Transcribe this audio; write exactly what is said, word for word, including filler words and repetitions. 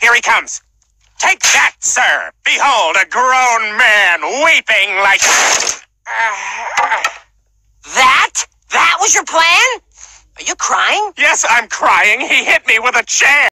Here he comes. Take that, sir. Behold, a grown man weeping like... That? That was your plan? Are you crying? Yes, I'm crying. He hit me with a chair.